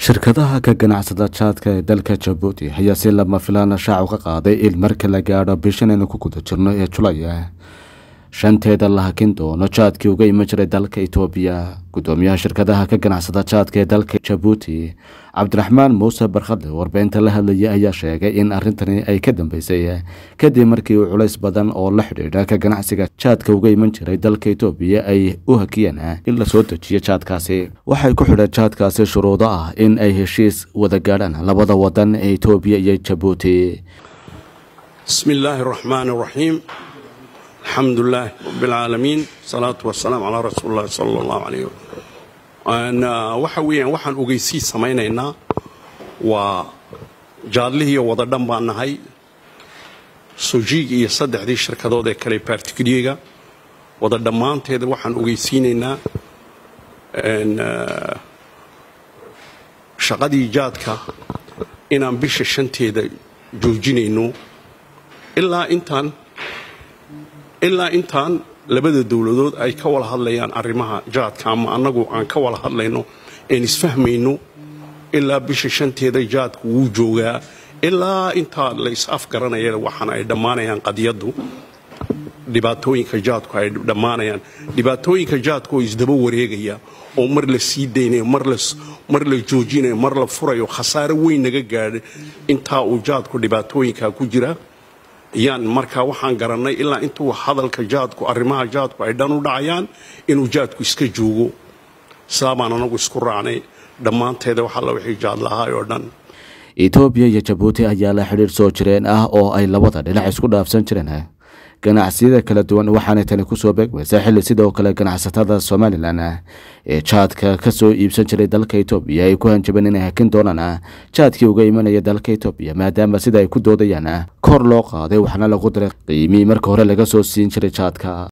shirkadaha ka ganacsada jaadka ee dalka Djibouti ayaa si lama filaan shaac uga qaaday in marka la gaadho bishan aynu ku guda jirno ee Julay shanteeda la hakin doono jaadkii uga iman jiray dalka Itoobiya. Gudoomiyaha shirkadaha ka ganacsada jaadka ee dalka Djibouti Cabdiraxmaan Muuse Barkhadle warbaahinta la hadlayay ayaa sheegay in arrintani ay ka dambeysay kadib markii uu culays badan oo la xidhiidha ka ganacsiga jaadka uga iman jiray dalka Itoobiya ay u hakiyeen in la soo dejiyo jaadkaasi. Waxay ku xidhay jaadkaasi shuruudo ah in ay heshiis wada gaadhaan labada wadan ee Itoobiya iyo Djibouti. Bismillahir Rahmanir Rahim. Alhamdulillah Rabbil Alamin. Salatu wassalaam ala Rasulillah sallallahu alayhi wa sallam. waxaan ogeysiis samaynaynaa waa jaadlihii wada dhan baan nahay Sojig iyo saddexdii shirkadood ee kale particuliga wada dhamaanteed waxaan ogeysiinaynaa shaqadii jaadka inaan bisha shanteeda joojinayno ilaa intaan labada dawladood ay ka wada hadlayaan arrimaha jaadka ama anagu aan ka wada hadlayno in isfahmayno ilaa bisha shanteeda jaadku wuu joogaa ilaa inta la is afgaranaya waxana ay dhamaanayaan qadiyadu dhibaatooyinka jaadku ay dhamaanayaan dhibaatooyinka jaadku oo isdaba wareegaya oo mar la sii deynayo mar la joojinayo mar la furayo khasaare weyn naga gaadhay inta uu jaadku dhibaatooyinka ku jira yaan marka waxaan garanay ilaa intuu hadalka jaadku arrimaha jaadku ay dhan u dhacayaan inuu jaadku iska joogo sababana anagu isku raacnay dhamaanteeda waxa la wixii jaad lahaa oo dhan. Itoobiya iyo Djibouti ayaa la xiriir soo jireen oo ay labada dhinac isku dhaafsan jireen ganacsiyada kala duwan waxaana tani ku soo beegmaysaa xilli sidoo kale ganacsatada Somaliland ee jaadka ka soo iibsan jiray dalka Itoobiya ay ku hanjabeen inay hakin doonaan jaadkii uga imanaya dalka Itoobiya maadaama sida ay ku doodayaan kor loo qaaday waxna lagu daray qiimii marka hore laga soo siin jiray jaadka.